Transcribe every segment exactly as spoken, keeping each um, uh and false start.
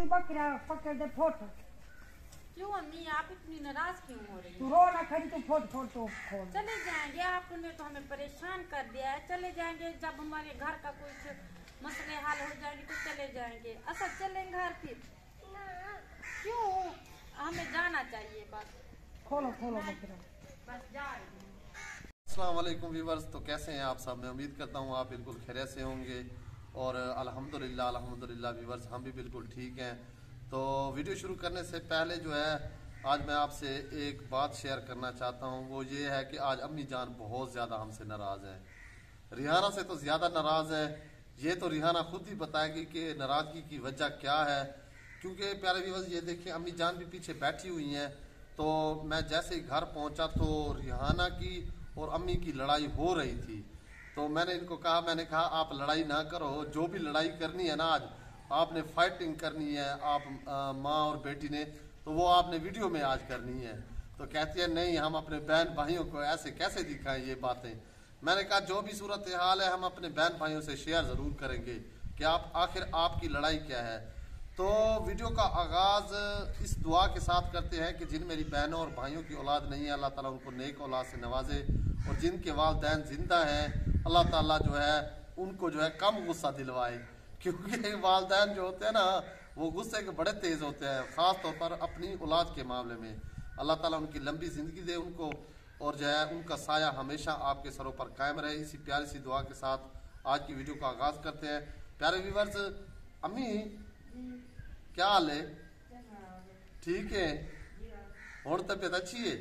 बकरा पकड़ दे फोट। क्यों अम्मी आप इतनी नाराज क्यों हो रही हैं? तू रो ना खड़ी, तू फोट फोट तो खोल। चले जाएंगे, आपने तो हमें परेशान कर दिया है। चले जाएंगे जब हमारे घर का कुछ मसले हल हो जाएंगे तो चले जाएंगे। अच्छा चलेंगे घर फिर? क्यों? हमें जाना चाहिए बस। खोलो खोलो बकरा। बस जा रही हूँ। अस्सलाम वालेकुम व्यूअर्स, तो कैसे हैं आप सब? मैं उम्मीद करता हूँ आप बिल्कुल खैरियत से होंगे और अल्हम्दुलिल्लाह अल्हम्दुलिल्लाह व्यूअर्स हम भी बिल्कुल ठीक हैं। तो वीडियो शुरू करने से पहले जो है आज मैं आपसे एक बात शेयर करना चाहता हूँ, वो ये है कि आज अम्मी जान बहुत ज़्यादा हमसे नाराज़ हैं। रिहाना से तो ज़्यादा नाराज़ है। ये तो रिहाना खुद ही बताएगी कि नाराज़गी की वजह क्या है। क्योंकि प्यारे व्यूअर्स ये देखिए अम्मी जान भी पीछे बैठी हुई हैं। तो मैं जैसे ही घर पहुँचा तो रिहाना की और अम्मी की लड़ाई हो रही थी। तो मैंने इनको कहा, मैंने कहा आप लड़ाई ना करो, जो भी लड़ाई करनी है ना आज आपने फाइटिंग करनी है, आप माँ और बेटी ने, तो वो आपने वीडियो में आज करनी है। तो कहती है नहीं हम अपने बहन भाइयों को ऐसे कैसे दिखाएं ये बातें। मैंने कहा जो भी सूरत हाल है हम अपने बहन भाइयों से शेयर ज़रूर करेंगे कि आप आखिर आपकी लड़ाई क्या है। तो वीडियो का आगाज़ इस दुआ के साथ करते हैं कि जिन मेरी बहनों और भाइयों की औलाद नहीं है अल्लाह ताला उनको नेक औलाद से नवाजे, और जिनके वालिदैन जिंदा हैं अल्लाह ताला जो है उनको जो है कम गुस्सा दिलवाए। क्योंकि वालिदैन जो होते हैं ना वो गुस्से के बड़े तेज़ होते हैं, ख़ास तौर पर अपनी औलाद के मामले में। अल्लाह ताला उनकी लंबी ज़िंदगी दे उनको, और जो है उनका साया हमेशा आपके सरों पर कायम रहे। इसी प्यारी सी दुआ के साथ आज की वीडियो का आगाज़ करते हैं। प्यारे व्यूअर्स, अम्मी क्या हाल है? ठीक है, और तबीयत अच्छी है?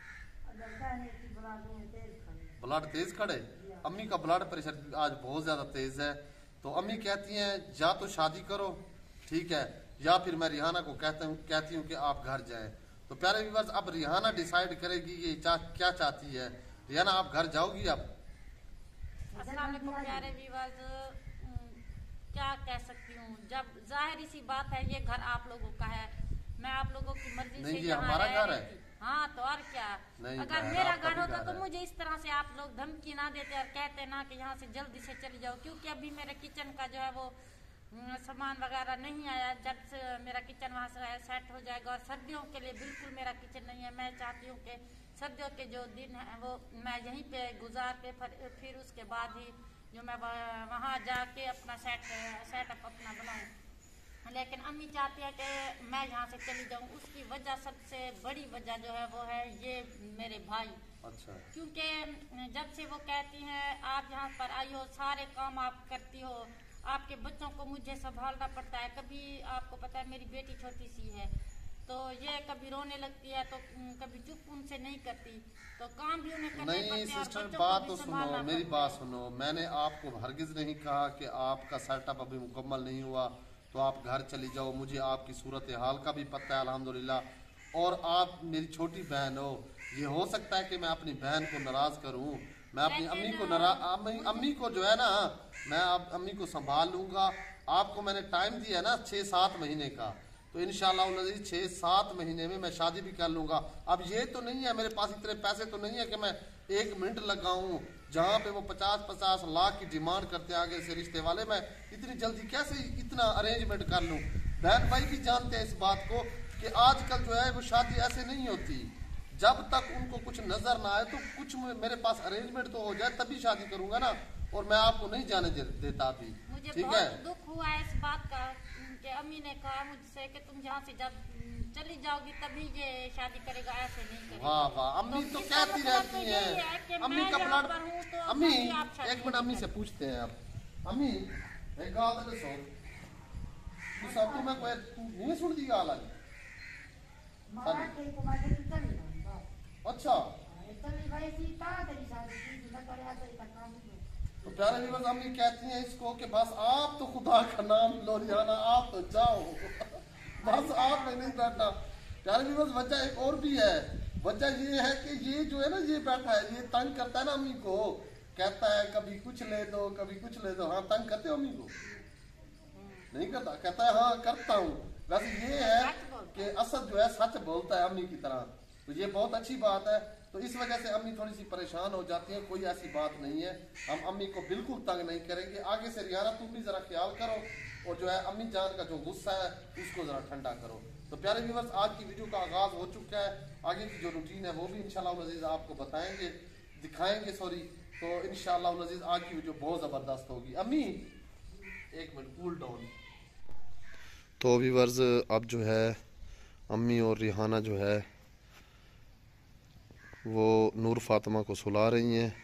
ब्लड तेज खड़े? अम्मी का ब्लड प्रेशर आज बहुत ज्यादा तेज है। तो अम्मी कहती हैं या तो शादी करो, ठीक है, या फिर मैं रिहाना को कहता हूँ कहती हूँ कि आप घर जाएं। तो प्यारे व्यूअर्स अब रिहाना डिसाइड करेगी ये चा, क्या चाहती है। रिहाना आप घर जाओगी अब? अस्सलाम वालेकुम प्यारे व्यूअर्स, क्या कह सकती हूँ, जब जाहिर सी बात है ये घर आप लोगों का है, मैं आप लोगों की मर्जी नहीं, से ये यहाँ हमारा रह घर रही है। थी। हाँ तो और क्या, अगर मेरा घर होता तो मुझे इस तरह से आप लोग धमकी ना देते और कहते ना कि यहाँ से जल्दी से चली जाओ। क्योंकि अभी मेरे किचन का जो है वो सामान वगैरह नहीं आया। जब से मेरा किचन वहाँ से सेट हो जाएगा, और सर्दियों के लिए बिल्कुल मेरा किचन नहीं है। मैं चाहती हूँ कि सर्दियों के जो दिन है वो मैं यहीं पे गुजार के फिर उसके बाद ही जो मैं वहाँ जाके अपना सेट सेटअप अपना बनाऊँ। लेकिन अम्मी चाहती है कि मैं यहाँ से चली जाऊँ। उसकी वजह सबसे बड़ी वजह जो है वो है ये मेरे भाई। अच्छा। क्योंकि जब से वो कहती हैं आप यहाँ पर आई हो, सारे काम आप करती हो, आपके बच्चों को मुझे संभालना पड़ता है। कभी आपको पता है मेरी बेटी छोटी सी है तो ये कभी रोने लगती है तो कभी चुप उनसे नहीं करती, तो काम भी उन्हें करने पड़ते हैं। नहीं सिस्टर, बात तो सुनो, मेरी बात सुनो। मैंने आपको हरगिज नहीं कहा कि आपका सेटअप अभी मुकम्मल नहीं हुआ तो आप घर चली जाओ। मुझे आपकी सूरत हाल का भी पता है अल्हम्दुलिल्लाह, और आप मेरी छोटी बहन हो। ये हो सकता है कि मैं अपनी बहन को नाराज़ करूं, मैं अपनी अम्मी को नाराज अम्मी, अम्मी को जो है ना मैं अब अम्मी को संभाल लूंगा। आपको मैंने टाइम दिया है ना छः सात महीने का, तो इंशाल्लाह छः सात महीने में मैं शादी भी कर लूंगा। अब ये तो नहीं है मेरे पास इतने पैसे तो नहीं है कि मैं एक मिनट लगाऊं जहाँ पे वो पचास पचास लाख की डिमांड करते आगे से रिश्ते वाले। मैं इतनी जल्दी कैसे इतना अरेंजमेंट कर लूँ? बहन भाई भी जानते हैं इस बात को कि आजकल जो है वो शादी ऐसे नहीं होती। जब तक उनको कुछ नजर ना आए तो कुछ मेरे पास अरेंजमेंट तो हो जाए तभी शादी करूंगा ना, और मैं आपको नहीं जाने देता अभी। मुझे ठीक बहुत है, दुख हुआ है इस बात का कि अम्मी ने कहा मुझसे कि तुम यहाँ से जब चली जाओगी तभी ये शादी करेगा, ऐसे नहीं करेगा। वाह वाह, अम्मी तो, तो कहती रहती है, है अम्मी का ब्लड। तो अम्मी एक मिनट अम्मी से पूछते हैं आप। अम्मी एक बात दसो, सब तो मैं कोई नहीं सुन दी गाल आज। अच्छा तो प्यारे व्यूअर्स अम्मी कहती हैं इसको कि बस आप तो खुदा का नाम लो रिहाना, आप तो जाओ बस आप में नहीं बैठा। प्यारे व्यूअर्स वजह एक और भी है। वजह ये है कि ये जो है ना ये बैठा है, ये तंग करता है ना अम्मी को, कहता है कभी कुछ ले दो कभी कुछ ले दो। हाँ तंग करते हो अम्मी को? नहीं करता? कहता है हाँ करता हूँ। वैसे ये है कि असद जो है सच बोलता है अम्मी की तरह, तो ये बहुत अच्छी बात है। तो इस वजह से अम्मी थोड़ी सी परेशान हो जाती है। कोई ऐसी बात नहीं है, हम अम्मी को बिल्कुल तंग नहीं करेंगे। आगे से रिहाना तुम भी जरा ख्याल करो और जो है अम्मी जान का जो गुस्सा है उसको ज़रा ठंडा करो। तो प्यारे व्यूअर्स, आज की वीडियो का आगाज़ हो चुका है। आगे की जो रूटीन है वो भी इंशाल्लाह अज़ीज़ आपको बताएंगे, दिखाएंगे सॉरी। तो इंशाल्लाह अज़ीज़ आज की वीडियो बहुत ज़बरदस्त होगी। अम्मी एक मिनट, कूल डाउन। तो व्यूअर्स, अब जो है अम्मी और रिहाना जो है वो नूर फातिमा को सुला रही हैं।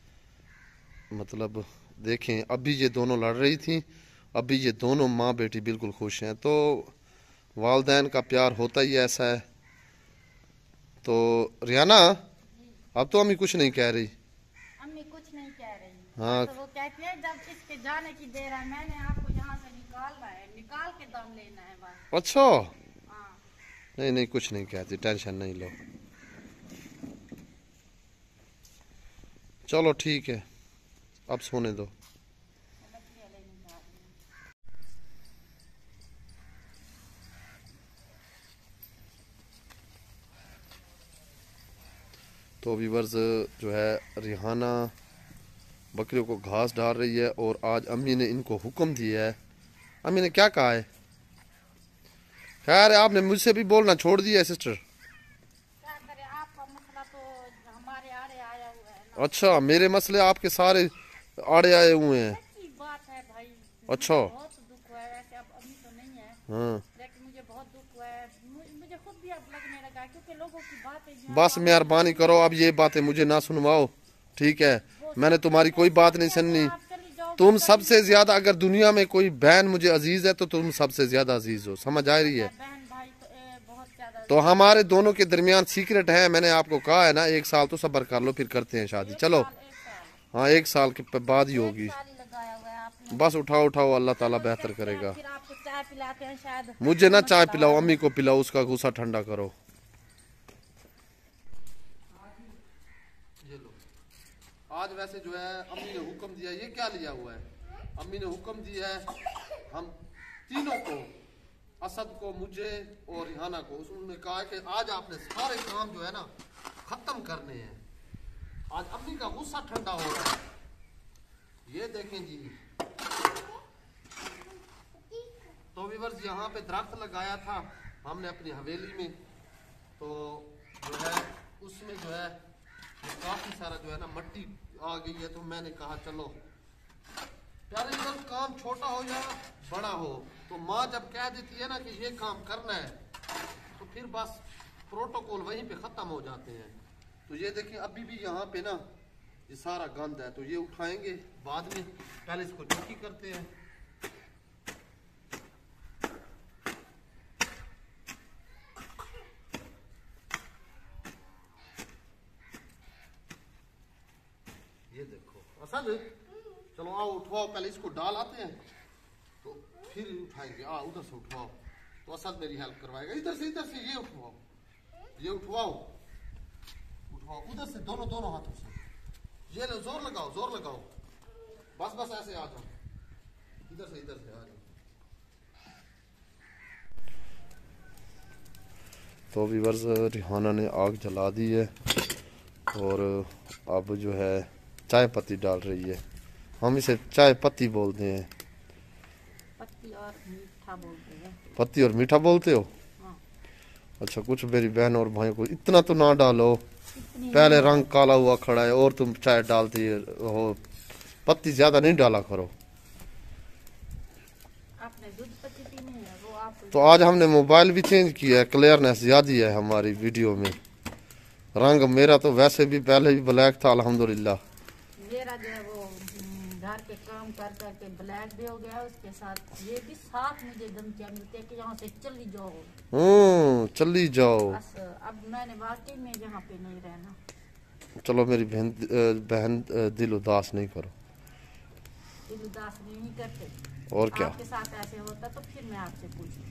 मतलब देखें, अभी ये दोनों लड़ रही थी, अभी ये दोनों माँ बेटी बिल्कुल खुश हैं। तो वालदैन का प्यार होता ही ऐसा है। तो रिहाना, अब तो अम्मी कुछ नहीं कह रही। अम्मी कुछ नहीं कह रही। हाँ, तो वो कहती है जब इसके जाने की देर है, मैंने आपको यहाँ से निकालना है, निकाल के दम लेना है बस। अच्छा, हाँ। नहीं नहीं कुछ नहीं कहती, टेंशन नहीं लो। चलो ठीक है, अब सोने दो। तो व्यूअर्स, जो है रिहाना बकरियों को घास डाल रही है और आज अम्मी ने इनको हुक्म दिया है। अम्मी ने क्या कहा है? खैर, आपने मुझसे भी बोलना छोड़ दिया है सिस्टर। क्या करें, आपका मसला तो हमारे आड़े आया हुआ है ना। अच्छा, मेरे मसले आपके सारे आड़े आए हुए हैं। सच्ची बात है भाई। अच्छा। मुझे बहुत दुख हुआ है। वैसे अब अभी तो नहीं है, हाँ, लेकिन मुझे बहुत दुख हुआ है। मु- मुझे खुद भी अब लगने लगा है, क्योंकि लोगों की बातें जो है बस मेहरबानी करो, अब ये बातें मुझे ना सुनवाओ, ठीक है? मैंने तुम्हारी कोई बात नहीं सुननी। आप चली जाओ। तुम सबसे ज्यादा, अगर दुनिया में कोई बहन मुझे अजीज है तो तुम सबसे ज्यादा अजीज हो, समझ आ रही है? बहन भाई तो ए, बहुत ज्यादा। तो हमारे दोनों के दरमियान सीक्रेट है, मैंने आपको कहा है ना, एक साल तो सब्र कर लो, फिर करते हैं शादी। चलो, एक साल हाँ, एक साल के बाद ही होगी। एक साल ही लगाया हुआ है आपने। बस उठाओ उठाओ, अल्लाह ताला बेहतर करेगा। फिर आपको चाय पिलाते हैं शायद। मुझे ना चाय पिलाओ, अम्मी को पिलाओ, उसका गुस्सा ठंडा करो। ये लो, आज वैसे जो है अम्मी ने हुक्म दिया, ये क्या लिया हुआ है? अम्मी ने हुक्म दिया है हम तीनों को, असद को, मुझे और रिहाना को, उन्होंने कहा कि आज आपने सारे काम जो है ना खत्म करने हैं। आज अम्मी का गुस्सा ठंडा हो रहा है। ये देखें जी। तो व्यूअर्स, यहाँ पे दरख्त लगाया था हमने अपनी हवेली में, तो जो है उसमें जो है काफी सारा जो है ना मट्टी आ गई है। तो मैंने कहा चलो प्यारे व्यूअर्स, काम छोटा हो या बड़ा हो, तो माँ जब कह देती है ना कि ये काम करना है, तो फिर बस प्रोटोकॉल वहीं पे खत्म हो जाते हैं। तो ये देखिए, अभी भी यहाँ पे ना ये सारा गंद है, तो ये उठाएंगे बाद में, पहले इसको चुकी करते हैं। ये देखो असल, चलो आओ उठवाओ, पहले इसको डाल आते हैं तो फिर उठाएंगे। आ उधर से उठवाओ, तो असद मेरी हेल्प करवाएगा। इधर से इधर से ये उठवाओ, ये उठवाओ उठवाओ, उधर से दोनों दोनों हाथों से। ये लो, जोर लगाओ जोर लगाओ, बस बस ऐसे आ जाओ, इधर से इधर से आ जाओ। तो व्यूअर्स, रिहाना ने आग जला दी है और अब जो है चाय पत्ती डाल रही है। हम इसे चाय पत्ती बोलते हैं। पत्ती और मीठा बोलते हैं। पत्ती और मीठा बोलते हो? हाँ। अच्छा, कुछ मेरी बहन और भाइयों को इतना तो ना डालो, पहले रंग काला हुआ खड़ा है और तुम चाय डालती हो। पत्ती ज्यादा नहीं डाला करो। आपने दूध पत्ती पीनी है वो आप। तो आज हमने मोबाइल भी चेंज किया है, क्लियरनेस ज्यादा है हमारी वीडियो में। रंग मेरा तो वैसे भी पहले भी ब्लैक था, अल्हम्दुलिल्लाह। मेरा जो है वो हम्म, घर के काम कर करके ब्लैक भी हो गया, उसके साथ ये भी साथ मुझे धमकियाँ मिलती है कि यहाँ से चली जाओ। हम्म चली जाओ। बस अब मैंने वाकई में यहाँ पे नहीं रहना। चलो मेरी बहन बहन दिल उदास नहीं करो। दिल उदास नहीं करते। और क्या, आपके साथ ऐसे होता तो फिर मैं आपसे पूछूं।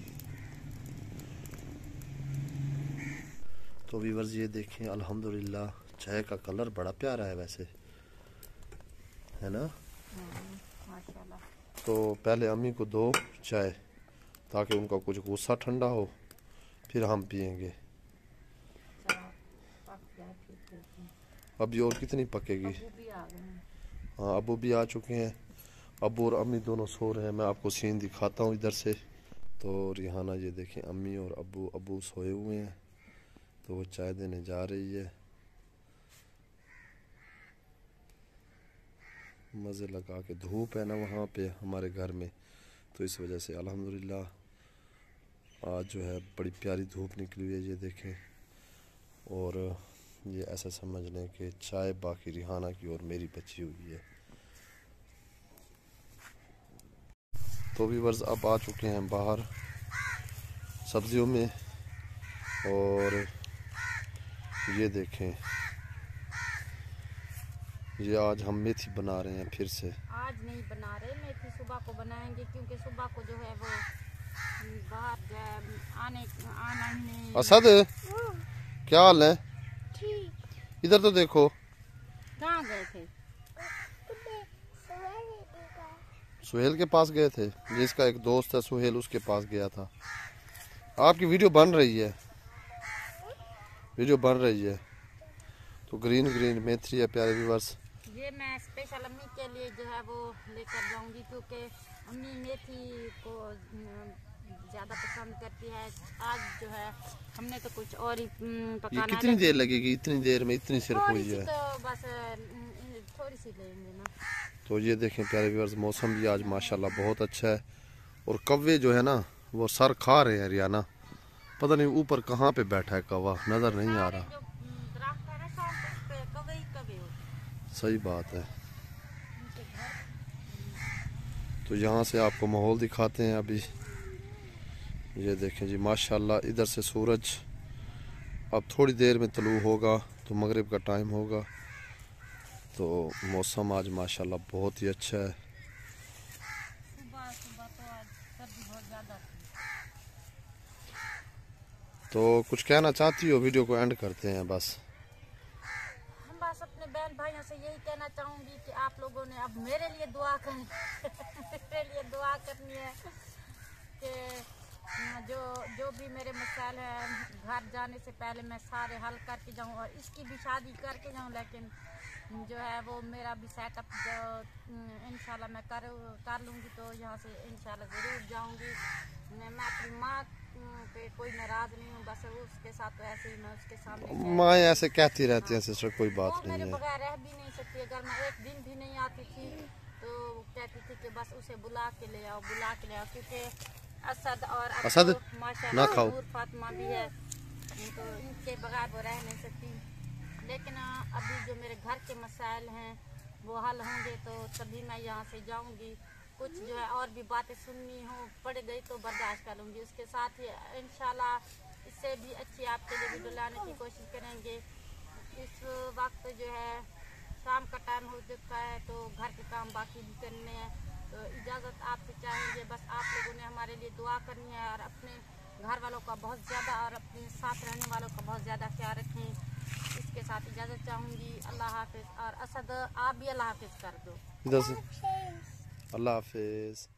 तो व्यूअर्स, ये देखें अल्हम्दुलिल्लाह चाय का कलर बड़ा प्यारा है वैसे, है ना? माशाल्लाह। तो पहले अम्मी को दो चाय, ताकि उनका कुछ गुस्सा ठंडा हो, फिर हम पियेंगे। अभी और कितनी पकेगी? अबू भी आ गए हैं। हाँ, अबू भी आ चुके हैं अब्बू और अम्मी दोनों सो रहे हैं। मैं आपको सीन दिखाता हूँ इधर से। तो रिहाना ये देखें, अम्मी और अब्बू अब्बू सोए हुए हैं, तो वो चाय देने जा रही है। मज़े लगा के, धूप है ना वहाँ पे हमारे घर में, तो इस वजह से अल्हम्दुलिल्लाह आज जो है बड़ी प्यारी धूप निकली हुई है, ये देखें। और ये ऐसा समझ लें कि चाय बाकी रिहाना की और मेरी बची हुई है। तो भी वर्ष अब आ चुके हैं बाहर सब्जियों में, और ये देखें, ये आज हम मेथी बना रहे हैं फिर से। आज नहीं बना रहे मेथी, सुबह को बनाएंगे, क्योंकि सुबह को जो है वो बाहर आने आना ही नहीं। असद क्या हाल है? इधर तो देखो। कहाँ गए थे? सुहेल के पास गए थे, जिसका एक दोस्त है सुहेल, उसके पास गया था। आपकी वीडियो बन रही है, वीडियो बन रही है। तो ग्रीन ग्रीन मेथी है प्यारे व्यूअर्स। ये मैं स्पेशल अम्मी के लिए जो है वो लेकर जाऊंगी, क्योंकि अम्मी मेथी को ज़्यादा पसंद करती है। आज जो है हमने तो कुछ और ही पकाना। ये कितनी देर लगेगी? इतनी देर में इतनी सिर्फ हुई है, तो बस थोड़ी सी लेंगे ना। तो ये देखें प्यारे व्यूअर्स, मौसम भी आज माशाल्लाह बहुत अच्छा है। और कौवे जो है ना वो सर खा रहे हैं रियाना, पता नहीं ऊपर कहाँ पे बैठा है कौवा, नज़र नहीं आ रहा। सही बात है। तो यहाँ से आपको माहौल दिखाते हैं अभी। ये देखें जी माशाल्लाह, इधर से सूरज अब थोड़ी देर में तलू होगा, तो मगरिब का टाइम होगा। तो मौसम आज माशाल्लाह बहुत ही अच्छा है। सुबह सुबह तो आज सर्दी बहुत ज़्यादा थी। तो कुछ कहना चाहती हो? वीडियो को एंड करते हैं बस। हम बस अपने बहन भाइयों से यही कहना चाहूँगी कि आप लोगों ने अब मेरे लिए दुआ करें मेरे लिए दुआ करनी है कि जो जो भी मेरे मसाइल हैं घर जाने से पहले मैं सारे हल करके जाऊँ, और इसकी भी शादी करके जाऊँ। लेकिन जो है वो मेरा भी सेटअप जो इंशाल्लाह मैं कर कर लूँगी, तो यहाँ से इंशाल्लाह ज़रूर जाऊँगी। मैं मैं अपनी माँ पे कोई नाराज़ नहीं हूँ, बस वो उसके साथ तो ऐसे ही मैं उसके सामने माँ ऐसे कहती रहती है सिस्टर, कोई बात वो नहीं मेरे है। बगैर रह भी नहीं सकती। अगर मैं एक दिन भी नहीं आती थी तो कहती थी कि बस उसे बुला के ले आओ, बुला के ले आओ, क्योंकि असद और असद ना खाओ, नूर फातिमा भी है, तो इनके बगैर वो रह नहीं सकती। लेकिन अभी जो मेरे घर के मसाइल हैं वो हल होंगे तो तभी मैं यहाँ से जाऊँगी। कुछ जो है और भी बातें सुननी हो पड़ गई तो बर्दाश्त कर लूँगी। उसके साथ ही इंशाल्लाह इससे भी अच्छी आपके लिए वीडियो लाने की कोशिश करेंगे। इस वक्त जो है शाम का टाइम हो चुका है, तो घर के काम बाकी भी करने हैं, तो इजाज़त आपसे चाहेंगे। बस आप लोगों ने हमारे लिए दुआ करनी है, और अपने घर वालों का बहुत ज़्यादा और अपने साथ रहने वालों का बहुत ज़्यादा ख्याल रखें। इसके साथ इजाज़त चाहूँगी। अल्लाह हाफिज़। और असद आप भी अल्लाह हाफिज़ कर दो। इधर से अल्लाह हाफिज़।